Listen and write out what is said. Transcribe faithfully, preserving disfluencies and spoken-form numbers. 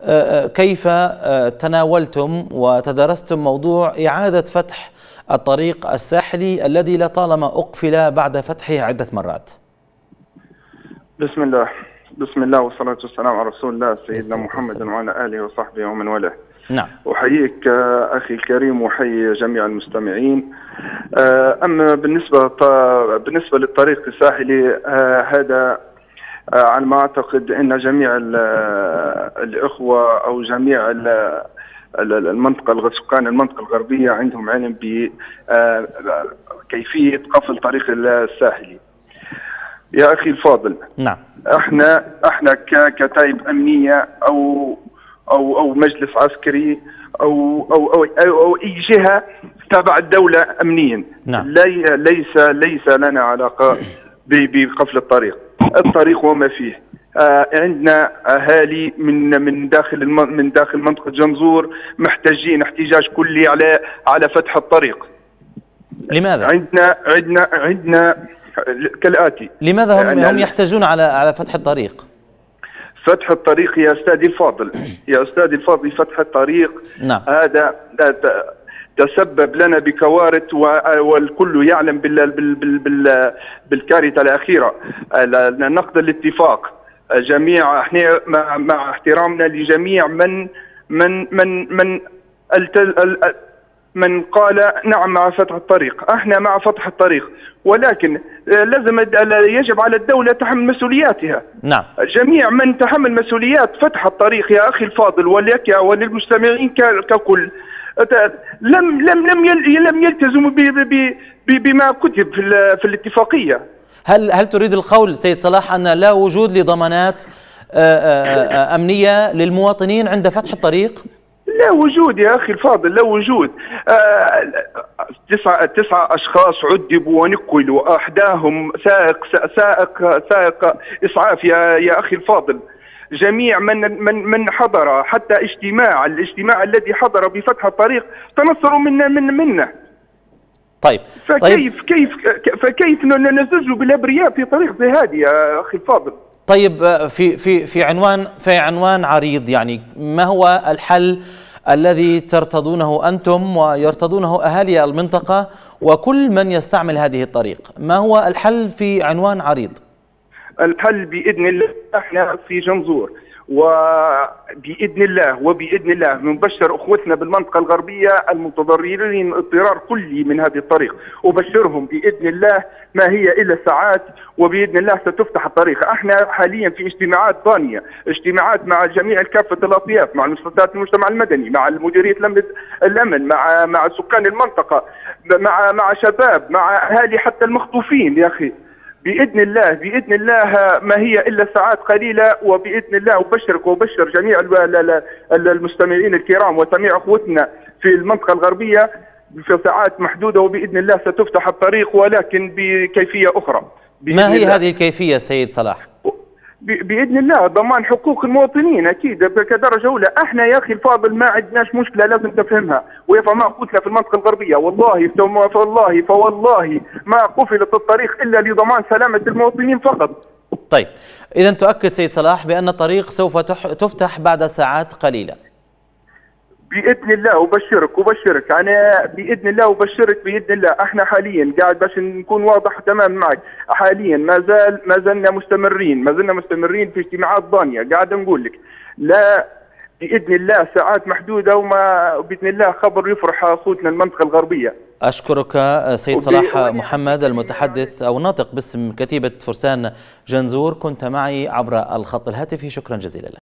كيف تناولتم وتدرستم موضوع إعادة فتح الطريق الساحلي الذي لطالما أقفل بعد فتحه عدة مرات؟ بسم الله بسم الله والصلاة والسلام على رسول الله سيدنا محمد وعلى آله وصحبه ومن والاه. نعم. أحييك أخي الكريم وأحيي جميع المستمعين. أما بالنسبة بالنسبة للطريق الساحلي هذا على ما أعتقد أن جميع الإخوة أو جميع المنطقة سكان المنطقة الغربية عندهم علم بكيفية قفل طريق الساحلي. يا أخي الفاضل، نعم، احنا احنا ككتائب أمنية أو أو أو مجلس عسكري أو أو أو, أو, أو أي جهة تابع الدولة أمنيا، نعم، لي ليس ليس لنا علاقة بقفل الطريق. الطريق وما فيه. آه عندنا اهالي من من داخل من داخل منطقه جنزور محتاجين احتجاج كلي على على فتح الطريق. لماذا؟ عندنا عندنا عندنا كالاتي. لماذا هم هم يحتاجون على على فتح الطريق؟ فتح الطريق يا استاذي الفاضل، يا استاذي الفاضل، فتح الطريق نعم. هذا تسبب لنا بكوارث والكل يعلم بال بال بال بال بالكارثه الاخيره. نقض الاتفاق جميع احنا مع, مع احترامنا لجميع من من من من من قال نعم مع فتح الطريق. احنا مع فتح الطريق، ولكن لازم يجب على الدوله تحمل مسؤولياتها. نعم. جميع من تحمل مسؤوليات فتح الطريق يا اخي الفاضل ولك وللمستمعين ككل لم لم لم لم يلتزموا بما كتب في في الاتفاقيه. هل هل تريد القول سيد صلاح ان لا وجود لضمانات امنيه للمواطنين عند فتح الطريق؟ لا وجود يا اخي الفاضل، لا وجود. تسعة تسعة اشخاص عذبوا ونقلوا، احداهم سائق سائق سائق اسعاف يا يا اخي الفاضل. جميع من من من حضر حتى اجتماع الاجتماع الذي حضر بفتح الطريق تنصروا منا من منا. طيب فكيف طيب. كيف فكيف نزج بالابرياء في طريق زي هذه يا اخي الفاضل؟ طيب في في في عنوان في عنوان عريض، يعني ما هو الحل الذي ترتضونه انتم ويرتضونه اهالي المنطقه وكل من يستعمل هذه الطريق؟ ما هو الحل في عنوان عريض؟ الحل باذن الله احنا في جنزور، وباذن الله وباذن الله نبشر اخوتنا بالمنطقه الغربيه المتضررين اضطرار كلي من هذه الطريق، وبشرهم باذن الله ما هي الا ساعات وباذن الله ستفتح الطريق. احنا حاليا في اجتماعات ضانيه، اجتماعات مع جميع كافه الاطياف، مع مؤسسات المجتمع المدني، مع مديريه الامن، مع مع سكان المنطقه، مع مع شباب، مع اهالي حتى المخطوفين يا اخي. بإذن الله بإذن الله ما هي إلا ساعات قليلة، وبإذن الله أبشرك وأبشر جميع المستمعين الكرام وجميع أخوتنا في المنطقة الغربية في ساعات محدودة، وبإذن الله ستفتح الطريق ولكن بكيفية أخرى. ما هي هذه الكيفية سيد صلاح؟ باذن الله ضمان حقوق المواطنين اكيد كدرجه اولى. احنا يا اخي الفاضل ما عندناش مشكله لازم تفهمها ويفهمها اخوتنا في المنطقه الغربيه. والله فوالله فوالله ما قفلت الطريق الا لضمان سلامه المواطنين فقط. طيب اذا تؤكد سيد صلاح بان الطريق سوف تفتح بعد ساعات قليله باذن الله. وبشرك وبشرك انا باذن الله وبشرك باذن الله. احنا حاليا قاعد باش نكون واضح تمام معك، حاليا ما زال ما زلنا مستمرين ما زلنا مستمرين في اجتماعات ضانيه. قاعد نقول لك لا باذن الله ساعات محدوده، وما باذن الله خبر يفرح اخوتنا المنطقه الغربيه. اشكرك سيد صلاح محمد المتحدث او ناطق باسم كتيبه فرسان جنزور، كنت معي عبر الخط الهاتفي. شكرا جزيلا لك.